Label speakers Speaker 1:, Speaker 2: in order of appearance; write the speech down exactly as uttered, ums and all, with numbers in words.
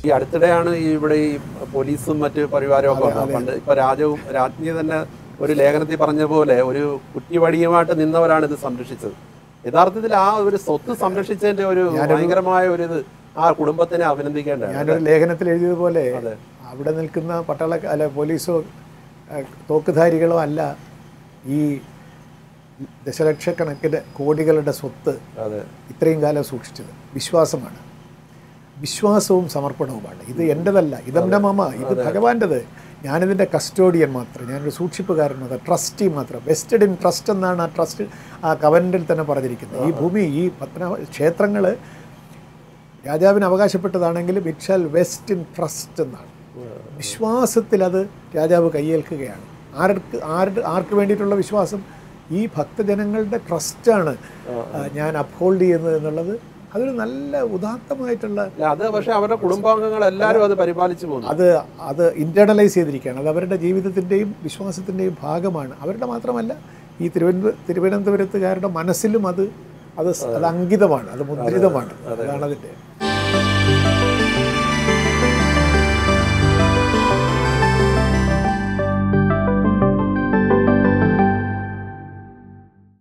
Speaker 1: ഈ അടുത്തിടെയാണ് ഈ ഇവിടെ ഈ പോലീസും മറ്റ് പരിവാരവും ഒക്കെ വന്നത്. പണ്ട് ഇപ്പൊ രാജവും രാജ്ഞി തന്നെ ഒരു ലേഖനത്തിൽ പറഞ്ഞ പോലെ ഒരു കുറ്റിവടിയുമായിട്ട് നിന്നവരാണ് ഇത് സംരക്ഷിച്ചത്. യഥാർത്ഥത്തിൽ ആ ഒരു സ്വത്ത് സംരക്ഷിച്ചതിന്റെ ഒരു ഭയങ്കരമായ ഒരു ഇത് ആ കുടുംബത്തിനെ അഭിനന്ദിക്കേണ്ടതാണ്.
Speaker 2: ഞാനൊരു ലേഖനത്തിൽ എഴുതിയതുപോലെ അവിടെ നിൽക്കുന്ന പട്ടാള അല്ല പോലീസോ തോക്കുധാരികളോ അല്ല ഈ ദശലക്ഷക്കണക്കിന് കോടികളുടെ സ്വത്ത് ഇത്രയും കാലം സൂക്ഷിച്ചത്. വിശ്വാസമാണ്, വിശ്വാസവും സമർപ്പണവുമാണ്. ഇത് എൻ്റെതല്ല, ഇതെൻ്റെ മമ, ഇത് ഭഗവാൻ്റെത്. ഞാനിതിൻ്റെ കസ്റ്റോഡിയൻ മാത്രം, ഞാനൊരു സൂക്ഷിപ്പുകാരൻ മാത്രം, ട്രസ്റ്റി മാത്രം. വെസ്റ്റഡ് ഇൻ ട്രസ്റ്റ് എന്നാണ് ആ ട്രസ്റ്റ് ആ കവനൻ്റിൽ തന്നെ പറഞ്ഞിരിക്കുന്നത്. ഈ ഭൂമി, ഈ പത്മനാഭ ക്ഷേത്രങ്ങൾ രാജാവിന് അവകാശപ്പെട്ടതാണെങ്കിലും it shall vest in trust എന്നാണ്. വിശ്വാസത്തിൽ അത് രാജാവ് കയ്യേൽക്കുകയാണ്. ആർക്ക് ആരുടെ ആർക്ക് വേണ്ടിയിട്ടുള്ള വിശ്വാസം? ഈ ഭക്തജനങ്ങളുടെ ട്രസ്റ്റാണ് ഞാൻ അപ്ഹോൾഡ് ചെയ്യുന്നത് എന്നുള്ളത് അതൊരു നല്ല ഉദാത്തമായിട്ടുള്ള
Speaker 1: അത്. പക്ഷേ അവരുടെ കുടുംബാംഗങ്ങൾ എല്ലാവരും അത് പരിപാലിച്ചു പോകുന്നു.
Speaker 2: അത് അത് ഇൻറ്റേർണലൈസ് ചെയ്തിരിക്കുകയാണ്. അത് അവരുടെ ജീവിതത്തിൻ്റെയും വിശ്വാസത്തിൻ്റെയും ഭാഗമാണ്. അവരുടെ മാത്രമല്ല, ഈ തിരുവനന്തപുരം തിരുവനന്തപുരത്തുകാരുടെ മനസ്സിലും അത് അത് അത് അങ്കിതമാണ്, അത് മുദ്രിതമാണ്. അതാണ് അതിൻ്റെ